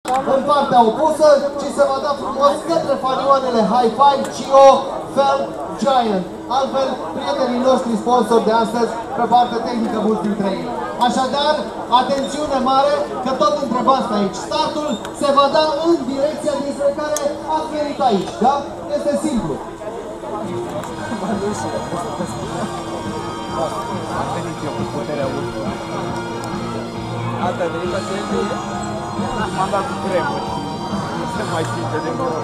în partea opusă și se va da frumos către fanioanele High Five și o Felt Giant. Altfel, prietenii noștri sponsori de astăzi, pe partea tehnică mulți dintre ei. Așadar, atențiune mare, că tot întrebați aici. Startul se va da în direcția dinspre care ați venit aici, da? Este simplu. Am venit eu cu puterea ultimă. Asta a venit ca să m-am dat cu cremuri. Nu se mai simte de gros.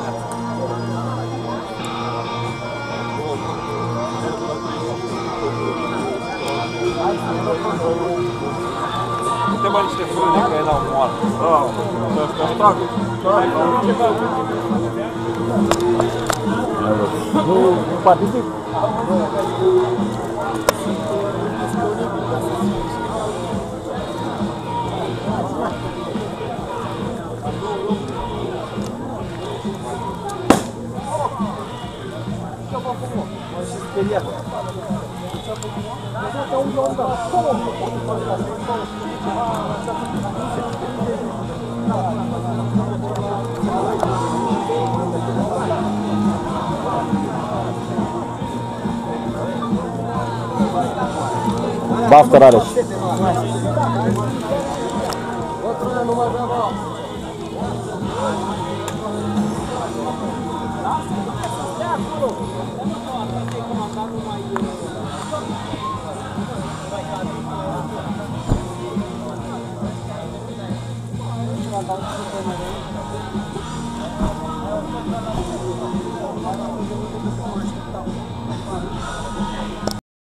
Uite mă niște frâne că erau moarte. Nu particip. Baftă, Rareș. Thank you.